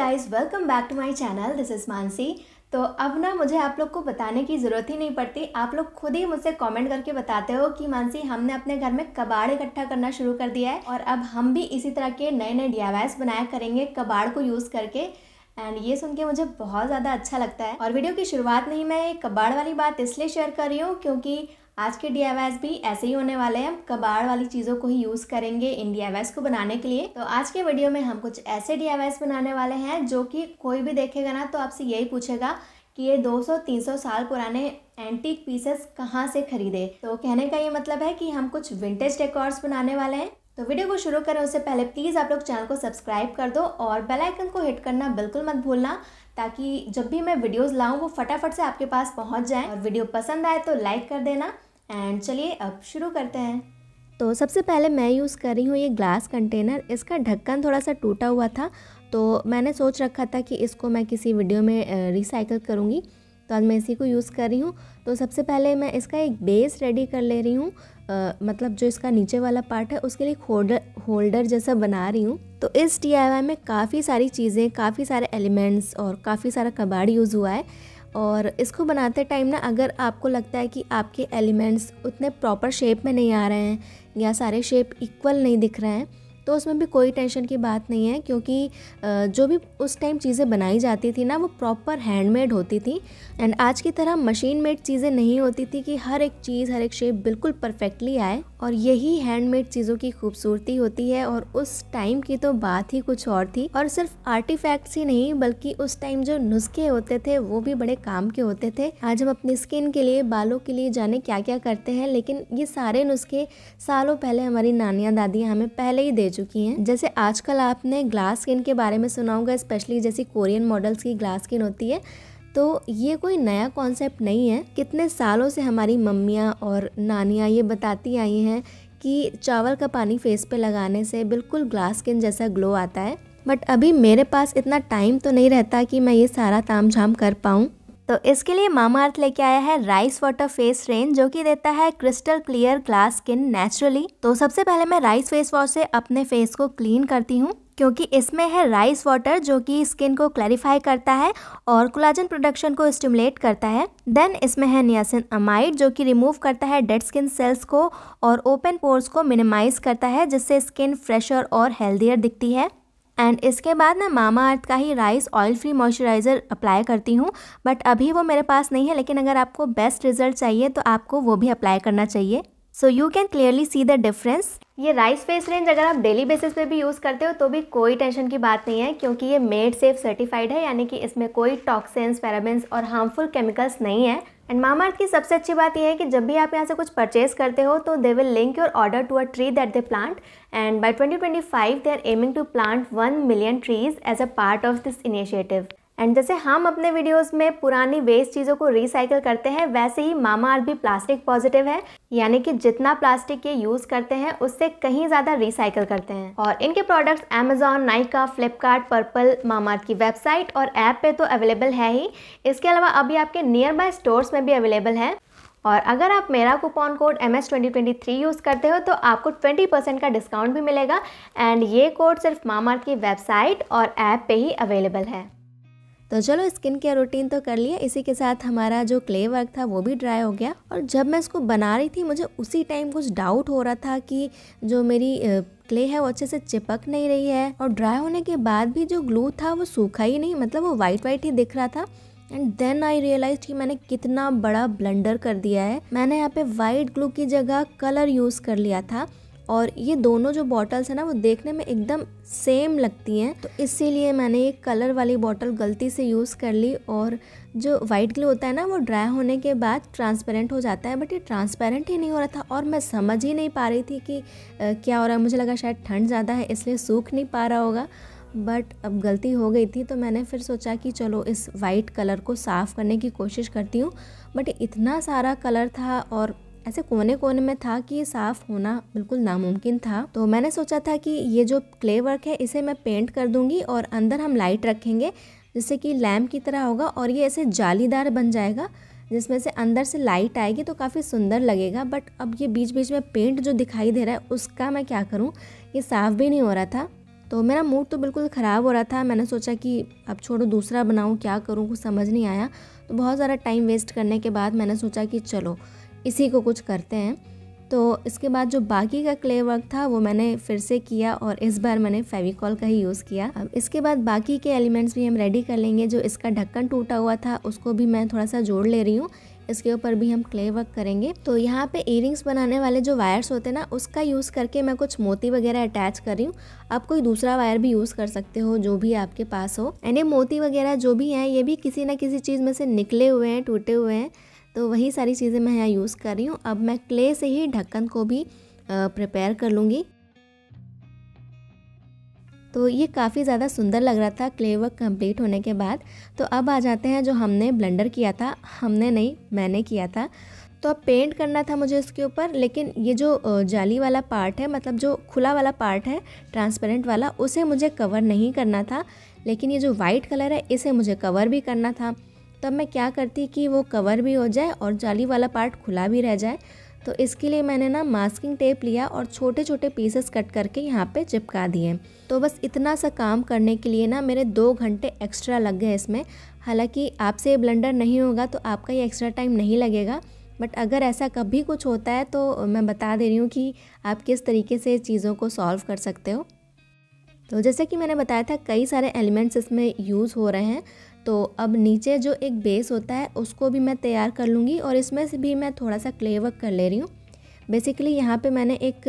Guys, welcome back to my channel. This is Mansi. तो अब ना मुझे आप लोग को बताने की ज़रूरत ही नहीं पड़ती, आप लोग खुद ही मुझसे कमेंट करके बताते हो कि मानसी हमने अपने घर में कबाड़ इकट्ठा करना शुरू कर दिया है और अब हम भी इसी तरह के नए नए DIYs बनाया करेंगे कबाड़ को यूज़ करके। एंड ये सुन के मुझे बहुत ज़्यादा अच्छा लगता है। और वीडियो की शुरुआत में ही मैं कबाड़ वाली बात इसलिए शेयर कर रही हूँ क्योंकि आज के DIYs भी ऐसे ही होने वाले हैं। हम कबाड़ वाली चीज़ों को ही यूज़ करेंगे इन DIYs को बनाने के लिए। तो आज के वीडियो में हम कुछ ऐसे DIYs बनाने वाले हैं जो कि कोई भी देखेगा ना तो आपसे यही पूछेगा कि ये 200-300 साल पुराने एंटीक पीसेस कहाँ से खरीदे। तो कहने का ये मतलब है कि हम कुछ विंटेज डेकोर्स बनाने वाले हैं। तो वीडियो को शुरू करें उससे पहले प्लीज़ आप लोग चैनल को सब्सक्राइब कर दो और बेल आइकन को हिट करना बिल्कुल मत भूलना, ताकि जब भी मैं वीडियोस लाऊं वो फटाफट से आपके पास पहुंच जाए। और वीडियो पसंद आए तो लाइक कर देना। एंड चलिए अब शुरू करते हैं। तो सबसे पहले मैं यूज़ कर रही हूँ ये ग्लास कंटेनर। इसका ढक्कन थोड़ा सा टूटा हुआ था तो मैंने सोच रखा था कि इसको मैं किसी वीडियो में रिसाइकल करूँगी, तो आज मैं इसी को यूज़ कर रही हूँ। तो सबसे पहले मैं इसका एक बेस रेडी कर ले रही हूँ, मतलब जो इसका नीचे वाला पार्ट है उसके लिए होल्डर जैसा बना रही हूँ। तो इस DIY में काफ़ी सारी चीज़ें, काफ़ी सारे एलिमेंट्स और काफ़ी सारा कबाड़ यूज़ हुआ है। और इसको बनाते टाइम ना अगर आपको लगता है कि आपके एलिमेंट्स उतने प्रॉपर शेप में नहीं आ रहे हैं या सारे शेप इक्वल नहीं दिख रहे हैं तो उसमें भी कोई टेंशन की बात नहीं है, क्योंकि जो भी उस टाइम चीज़ें बनाई जाती थी ना वो प्रॉपर हैंडमेड होती थी। एंड आज की तरह मशीन मेड चीज़ें नहीं होती थी कि हर एक चीज़, हर एक शेप बिल्कुल परफेक्टली आए। और यही हैंडमेड चीज़ों की खूबसूरती होती है। और उस टाइम की तो बात ही कुछ और थी। और सिर्फ आर्टिफैक्ट्स ही नहीं बल्कि उस टाइम जो नुस्खे होते थे वो भी बड़े काम के होते थे। आज हम अपनी स्किन के लिए, बालों के लिए जाने क्या क्या करते हैं, लेकिन ये सारे नुस्खे सालों पहले हमारी नानियाँ दादियाँ हमें पहले ही दे चुकी हैं। जैसे आजकल आपने ग्लास स्किन के बारे में सुना होगा, स्पेशली जैसी कोरियन मॉडल्स की ग्लास स्किन होती है। तो ये कोई नया कॉन्सेप्ट नहीं है। कितने सालों से हमारी मम्मियाँ और नानियाँ ये बताती आई हैं कि चावल का पानी फेस पे लगाने से बिल्कुल ग्लास स्किन जैसा ग्लो आता है। बट अभी मेरे पास इतना टाइम तो नहीं रहता कि मैं ये सारा तामझाम कर पाऊँ। तो इसके लिए मामाअर्थ लेके आया है राइस वाटर फेस रेंज, जो कि देता है crystal clear glass skin naturally. तो सबसे पहले मैं राइस फेस वॉश से अपने फेस को क्लीन करती हूँ, क्योंकि इसमें है राइस वाटर जो कि स्किन को क्लैरिफाई करता है और कोलाजन प्रोडक्शन को स्टिमुलेट करता है। देन इसमें है नियासिनअमाइड जो कि रिमूव करता है डेड स्किन सेल्स को और ओपन पोर्स को मिनिमाइज करता है, जिससे स्किन फ्रेशर और हेल्दियर दिखती है। एंड इसके बाद मैं मामाअर्थ का ही rice oil free moisturiser apply करती हूँ, बट अभी वो मेरे पास नहीं है। लेकिन अगर आपको बेस्ट रिजल्ट चाहिए तो आपको वो भी अप्लाई करना चाहिए। So you can clearly see the difference. ये राइस फेस रेंज अगर आप डेली बेसिस पे भी यूज़ करते हो तो भी कोई टेंशन की बात नहीं है, क्योंकि ये मेड सेफ सर्टिफाइड है, यानी कि इसमें कोई टॉक्सिन्स, पैराबेन्स और हार्मफुल केमिकल्स नहीं है। एंड मामाअर्थ की सबसे अच्छी बात यह है कि जब भी आप यहाँ से कुछ परचेज करते हो तो they will link your order to a tree that they plant. And by 2025 they are aiming to plant 1 million trees as a part of this initiative. And जैसे हम अपने वीडियोस में पुरानी वेस्ट चीज़ों को रिसाइकिल करते हैं, वैसे ही मामाअर्थ भी प्लास्टिक पॉजिटिव है, यानी कि जितना प्लास्टिक ये यूज़ करते हैं उससे कहीं ज़्यादा रिसाइकिल करते हैं। और इनके products Amazon, Nykaa, Flipkart, Purplle, Mamaearth की वेबसाइट और ऐप पे तो अवेलेबल है ही। इसके अलावा अभी आपके नियर बाय स्टोर्स में भी अवेलेबल है। और अगर आप मेरा कूपन कोड MS2023 यूज़ करते हो तो आपको 20% का डिस्काउंट भी मिलेगा। एंड ये कोड सिर्फ मामाअर्थ की वेबसाइट और ऐप पे ही अवेलेबल है। तो चलो स्किन केयर रूटीन तो कर लिया, इसी के साथ हमारा जो क्ले वर्क था वो भी ड्राई हो गया। और जब मैं इसको बना रही थी मुझे उसी टाइम कुछ डाउट हो रहा था कि जो मेरी क्ले है वो अच्छे से चिपक नहीं रही है, और ड्राई होने के बाद भी जो ग्लू था वो सूखा ही नहीं, मतलब वो वाइट वाइट ही दिख रहा था। एंड देन आई रियलाइज कि मैंने कितना बड़ा ब्लंडर कर दिया है। मैंने यहाँ पे वाइट ग्लू की जगह कलर यूज़ कर लिया था, और ये दोनों जो बॉटल्स है ना वो देखने में एकदम सेम लगती हैं, तो इसीलिए मैंने ये कलर वाली बॉटल गलती से यूज़ कर ली। और जो वाइट ग्लू होता है ना वो ड्राई होने के बाद ट्रांसपेरेंट हो जाता है, बट ये ट्रांसपेरेंट ही नहीं हो रहा था और मैं समझ ही नहीं पा रही थी कि क्या हो रहा है। मुझे लगा शायद ठंड ज़्यादा है इसलिए सूख नहीं पा रहा होगा, बट अब गलती हो गई थी। तो मैंने फिर सोचा कि चलो इस वाइट कलर को साफ़ करने की कोशिश करती हूँ, बट इतना सारा कलर था और ऐसे कोने कोने में था कि ये साफ़ होना बिल्कुल नामुमकिन था। तो मैंने सोचा था कि ये जो क्ले वर्क है इसे मैं पेंट कर दूंगी और अंदर हम लाइट रखेंगे जिससे कि लैम्प की तरह होगा, और ये ऐसे जालीदार बन जाएगा जिसमें से अंदर से लाइट आएगी तो काफ़ी सुंदर लगेगा। बट अब ये बीच बीच में पेंट जो दिखाई दे रहा है उसका मैं क्या करूँ, ये साफ़ भी नहीं हो रहा था। तो मेरा मूड तो बिल्कुल ख़राब हो रहा था। मैंने सोचा कि अब छोड़ो, दूसरा बनाऊँ, क्या करूँ, कुछ समझ नहीं आया। तो बहुत ज़्यादा टाइम वेस्ट करने के बाद मैंने सोचा कि चलो इसी को कुछ करते हैं। तो इसके बाद जो बाकी का क्ले वर्क था वो मैंने फिर से किया और इस बार मैंने फेविकॉल का ही यूज़ किया। अब इसके बाद बाकी के एलिमेंट्स भी हम रेडी कर लेंगे। जो इसका ढक्कन टूटा हुआ था उसको भी मैं थोड़ा सा जोड़ ले रही हूँ। इसके ऊपर भी हम क्ले वर्क करेंगे। तो यहाँ पे इयरिंग्स बनाने वाले जो वायर्स होते हैं ना, उसका यूज़ करके मैं कुछ मोती वगैरह अटैच कर रही हूँ। आप कोई दूसरा वायर भी यूज़ कर सकते हो जो भी आपके पास हो। एंड ये मोती वगैरह जो भी हैं ये भी किसी ना किसी चीज़ में से निकले हुए हैं, टूटे हुए हैं। तो वही सारी चीज़ें मैं यहाँ यूज़ कर रही हूँ। अब मैं क्ले से ही ढक्कन को भी प्रिपेयर कर लूँगी। तो ये काफ़ी ज़्यादा सुंदर लग रहा था क्ले वर्क कंप्लीट होने के बाद। तो अब आ जाते हैं जो हमने ब्लेंडर किया था, हमने नहीं, मैंने किया था। तो अब पेंट करना था मुझे इसके ऊपर, लेकिन ये जो जाली वाला पार्ट है, मतलब जो खुला वाला पार्ट है ट्रांसपेरेंट वाला, उसे मुझे कवर नहीं करना था। लेकिन ये जो वाइट कलर है इसे मुझे कवर भी करना था। तब मैं क्या करती कि वो कवर भी हो जाए और जाली वाला पार्ट खुला भी रह जाए। तो इसके लिए मैंने ना मास्किंग टेप लिया और छोटे छोटे पीसेस कट करके यहाँ पे चिपका दिए। तो बस इतना सा काम करने के लिए ना मेरे 2 घंटे एक्स्ट्रा लग गए इसमें। हालांकि आपसे ये ब्लेंडर नहीं होगा तो आपका ये एक्स्ट्रा टाइम नहीं लगेगा, बट अगर ऐसा कभी कुछ होता है तो मैं बता दे रही हूँ कि आप किस तरीके से चीज़ों को सॉल्व कर सकते हो। तो जैसे कि मैंने बताया था कई सारे एलिमेंट्स इसमें यूज़ हो रहे हैं। तो अब नीचे जो एक बेस होता है उसको भी मैं तैयार कर लूँगी और इसमें से भी मैं थोड़ा सा क्ले वर्क कर ले रही हूँ। बेसिकली यहाँ पे मैंने एक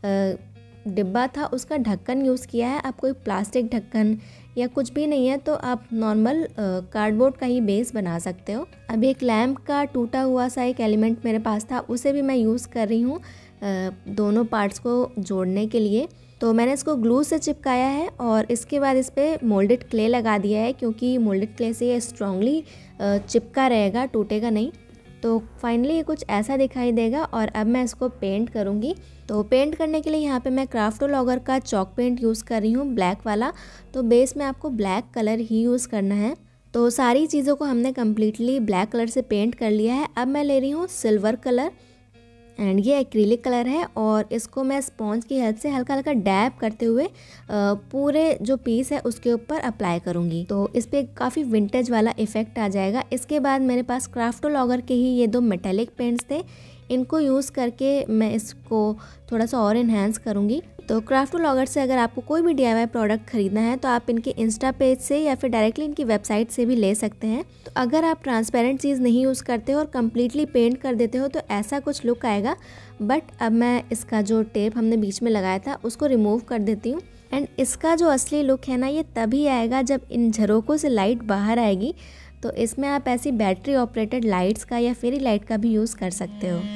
डिब्बा था उसका ढक्कन यूज़ किया है। आप कोई प्लास्टिक ढक्कन या कुछ भी नहीं है तो आप नॉर्मल कार्डबोर्ड का ही बेस बना सकते हो। अब एक लैम्प का टूटा हुआ सा एक एलिमेंट मेरे पास था, उसे भी मैं यूज़ कर रही हूँ दोनों पार्ट्स को जोड़ने के लिए। तो मैंने इसको ग्लू से चिपकाया है और इसके बाद इस पर मोल्डेड क्ले लगा दिया है, क्योंकि मोल्डेड क्ले से ये स्ट्रांगली चिपका रहेगा, टूटेगा नहीं। तो फाइनली ये कुछ ऐसा दिखाई देगा और अब मैं इसको पेंट करूँगी। तो पेंट करने के लिए यहाँ पे मैं क्राफ्टोलॉगर का चॉक पेंट यूज़ कर रही हूँ, ब्लैक वाला। तो बेस में आपको ब्लैक कलर ही यूज़ करना है। तो सारी चीज़ों को हमने कम्प्लीटली ब्लैक कलर से पेंट कर लिया है। अब मैं ले रही हूँ सिल्वर कलर एंड ये एक्रिलिक कलर है और इसको मैं स्पॉन्ज की हेल्प से हल्का हल्का डैब करते हुए पूरे जो पीस है उसके ऊपर अप्लाई करूँगी। तो इस पर काफ़ी विंटेज वाला इफ़ेक्ट आ जाएगा। इसके बाद मेरे पास क्राफ्टोलॉगर के ही ये 2 मेटेलिक पेंट्स थे, इनको यूज़ करके मैं इसको थोड़ा सा और इन्हेंस करूँगी। तो क्राफ्टोलॉगर से अगर आपको कोई भी DIY प्रोडक्ट खरीदना है तो आप इनके इंस्टा पेज से या फिर डायरेक्टली इनकी वेबसाइट से भी ले सकते हैं। तो अगर आप ट्रांसपेरेंट चीज़ नहीं यूज़ करते हो और कम्प्लीटली पेंट कर देते हो तो ऐसा कुछ लुक आएगा। बट अब मैं इसका जो टेप हमने बीच में लगाया था उसको रिमूव कर देती हूँ। एंड इसका जो असली लुक है ना, ये तभी आएगा जब इन झरोकों से लाइट बाहर आएगी। तो इसमें आप ऐसी बैटरी ऑपरेटेड लाइट्स का या फेरी लाइट का भी यूज़ कर सकते हो।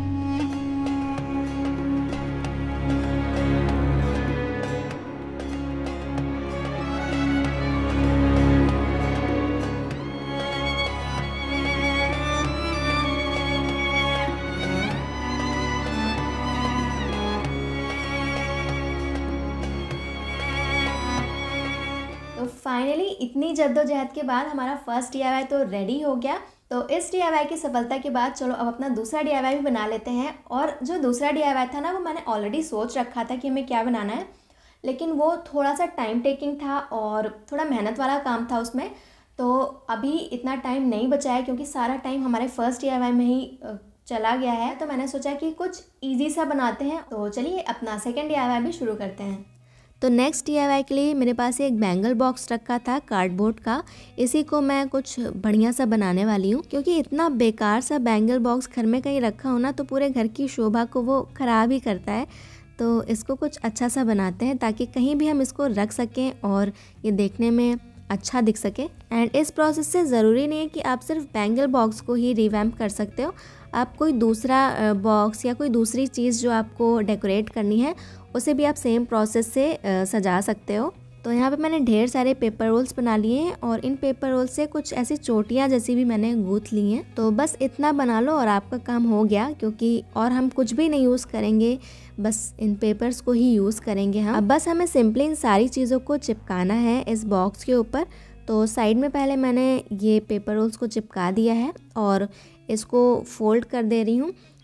तो फाइनली इतनी जद्दोजहद के बाद हमारा फर्स्ट DIY तो रेडी हो गया। तो इस DIY की सफलता के बाद चलो अब अपना दूसरा DIY भी बना लेते हैं। और जो दूसरा DIY था ना, वो मैंने ऑलरेडी सोच रखा था कि हमें क्या बनाना है, लेकिन वो थोड़ा सा टाइम टेकिंग था और थोड़ा मेहनत वाला काम था उसमें। तो अभी इतना टाइम नहीं बचा है क्योंकि सारा टाइम हमारे फर्स्ट DIY में ही चला गया है। तो मैंने सोचा कि कुछ ईजी सा बनाते हैं। तो चलिए अपना सेकेंड DIY भी शुरू करते हैं। तो नेक्स्ट DIY के लिए मेरे पास एक बैंगल बॉक्स रखा था कार्डबोर्ड का। इसी को मैं कुछ बढ़िया सा बनाने वाली हूँ, क्योंकि इतना बेकार सा बैंगल बॉक्स घर में कहीं रखा हो ना तो पूरे घर की शोभा को वो ख़राब ही करता है। तो इसको कुछ अच्छा सा बनाते हैं ताकि कहीं भी हम इसको रख सकें और ये देखने में अच्छा दिख सके। एंड इस प्रोसेस से ज़रूरी नहीं है कि आप सिर्फ बैंगल बॉक्स को ही रिवैम्प कर सकते हो। आप कोई दूसरा बॉक्स या कोई दूसरी चीज़ जो आपको डेकोरेट करनी है उसे भी आप सेम प्रोसेस से सजा सकते हो। तो यहाँ पे मैंने ढेर सारे पेपर रोल्स बना लिए हैं और इन पेपर रोल से कुछ ऐसी चोटियाँ जैसी भी मैंने गूँथ ली हैं। तो बस इतना बना लो और आपका काम हो गया, क्योंकि और हम कुछ भी नहीं यूज़ करेंगे, बस इन पेपर्स को ही यूज़ करेंगे हम। अब बस हमें सिंपली इन सारी चीज़ों को चिपकाना है इस बॉक्स के ऊपर। तो साइड में पहले मैंने ये पेपर रोल्स को चिपका दिया है और इसको फोल्ड कर दे रही हूँ।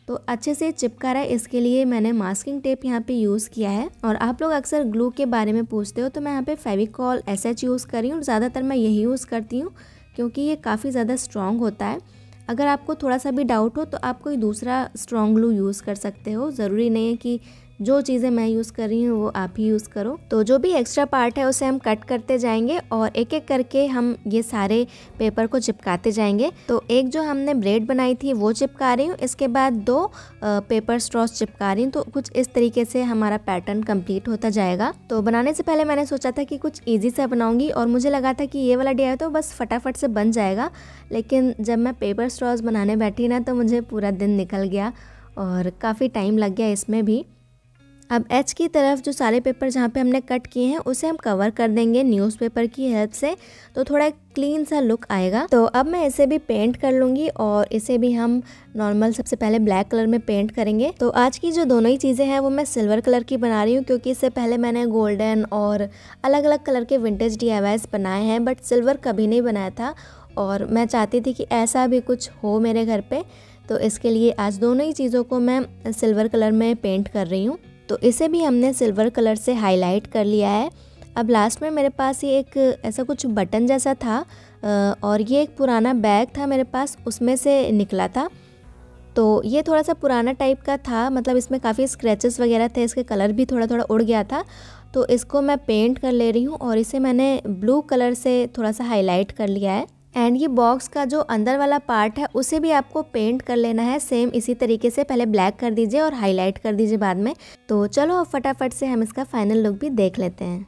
तो अच्छे से चिपका रहा है, इसके लिए मैंने मास्किंग टेप यहाँ पे यूज़ किया है। और आप लोग अक्सर ग्लू के बारे में पूछते हो, तो मैं यहाँ पे फेविकॉल SH यूज़ कर रही हूँ। ज़्यादातर मैं यही यूज़ करती हूँ क्योंकि ये काफ़ी ज़्यादा स्ट्रॉन्ग होता है। अगर आपको थोड़ा सा भी डाउट हो तो आप कोई दूसरा स्ट्रॉन्ग ग्लू यूज़ कर सकते हो, ज़रूरी नहीं है कि जो चीज़ें मैं यूज़ कर रही हूँ वो आप ही यूज़ करो। तो जो भी एक्स्ट्रा पार्ट है उसे हम कट करते जाएंगे और एक एक करके हम ये सारे पेपर को चिपकाते जाएंगे। तो एक जो हमने ब्रेड बनाई थी वो चिपका रही हूँ, इसके बाद 2 पेपर स्ट्रॉस चिपका रही हूँ। तो कुछ इस तरीके से हमारा पैटर्न कंप्लीट होता जाएगा। तो बनाने से पहले मैंने सोचा था कि कुछ ईजी सा बनाऊँगी और मुझे लगा था कि ये वाला DIY तो बस फटाफट से बन जाएगा, लेकिन जब मैं पेपर स्ट्रॉस बनाने बैठी ना तो मुझे पूरा दिन निकल गया और काफ़ी टाइम लग गया इसमें भी। अब एच की तरफ जो सारे पेपर जहाँ पे हमने कट किए हैं उसे हम कवर कर देंगे न्यूज़पेपर की हेल्प से, तो थोड़ा क्लीन सा लुक आएगा। तो अब मैं इसे भी पेंट कर लूँगी और इसे भी हम नॉर्मल सबसे पहले ब्लैक कलर में पेंट करेंगे। तो आज की जो दोनों ही चीज़ें हैं वो मैं सिल्वर कलर की बना रही हूँ, क्योंकि इससे पहले मैंने गोल्डन और अलग अलग कलर के विंटेज DIYs बनाए हैं, बट सिल्वर कभी नहीं बनाया था और मैं चाहती थी कि ऐसा भी कुछ हो मेरे घर पे। तो इसके लिए आज दोनों ही चीज़ों को मैं सिल्वर कलर में पेंट कर रही हूँ। तो इसे भी हमने सिल्वर कलर से हाईलाइट कर लिया है। अब लास्ट में मेरे पास ये एक ऐसा कुछ बटन जैसा था और ये एक पुराना बैग था मेरे पास, उसमें से निकला था। तो ये थोड़ा सा पुराना टाइप का था, मतलब इसमें काफ़ी स्क्रैचेस वगैरह थे, इसके कलर भी थोड़ा थोड़ा उड़ गया था। तो इसको मैं पेंट कर ले रही हूँ और इसे मैंने ब्लू कलर से थोड़ा सा हाईलाइट कर लिया है। एंड ये बॉक्स का जो अंदर वाला पार्ट है उसे भी आपको पेंट कर लेना है सेम इसी तरीके से। पहले ब्लैक कर दीजिए और हाईलाइट कर दीजिए बाद में। तो चलो अब फटाफट से हम इसका फाइनल लुक भी देख लेते हैं।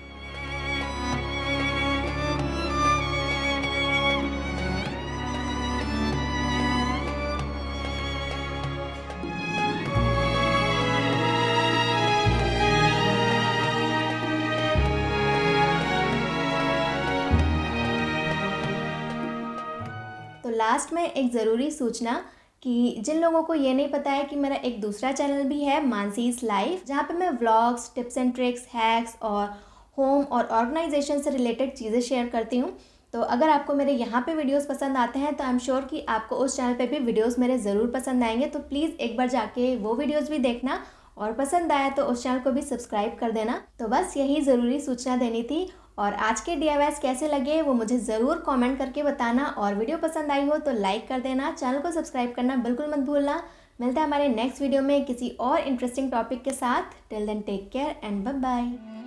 तो लास्ट में एक ज़रूरी सूचना कि जिन लोगों को ये नहीं पता है कि मेरा एक दूसरा चैनल भी है मानसीज लाइफ, जहाँ पे मैं vlogs, tips and tricks, hacks और होम और ऑर्गेनाइजेशन से रिलेटेड चीज़ें शेयर करती हूँ। तो अगर आपको मेरे यहाँ पे वीडियोस पसंद आते हैं तो आई एम श्योर कि आपको उस चैनल पे भी वीडियोस मेरे ज़रूर पसंद आएंगे। तो प्लीज़ एक बार जाके वो वीडियोस भी देखना और पसंद आया तो उस चैनल को भी सब्सक्राइब कर देना। तो बस यही ज़रूरी सूचना देनी थी। और आज के DIYs कैसे लगे वो मुझे ज़रूर कमेंट करके बताना, और वीडियो पसंद आई हो तो लाइक कर देना, चैनल को सब्सक्राइब करना बिल्कुल मत भूलना। मिलता है हमारे नेक्स्ट वीडियो में किसी और इंटरेस्टिंग टॉपिक के साथ। Till then take care and bye bye.